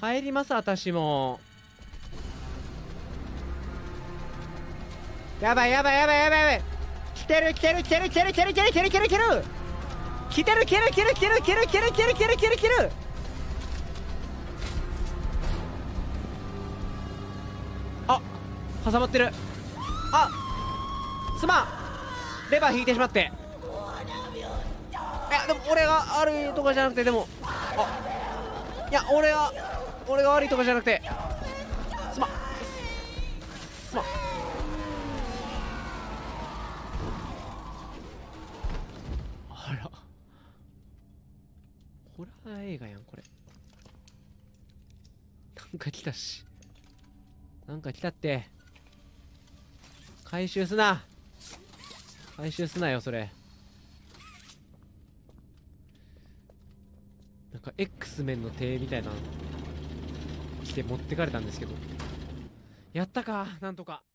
帰ります、私も。やばいやばいやばいやばいやばい。来てる来てる来てる来てる来てる来てる来てる来てる来てる来てる来てる来てる来てる来てる来てる来てる来てる来てる来てる。あ、挟まってる。あ、すまん、レバー引いてしまって。いやでも俺が悪いとかじゃなくて、でもいや俺が悪いとかじゃなくて、すまんすまん。あら、ホラー映画やんこれ。なんか来たし、なんか来たって。回収すな、回収すなよそれ。なんか X メンの手みたいなの来て持ってかれたんですけど、やったかなんとか。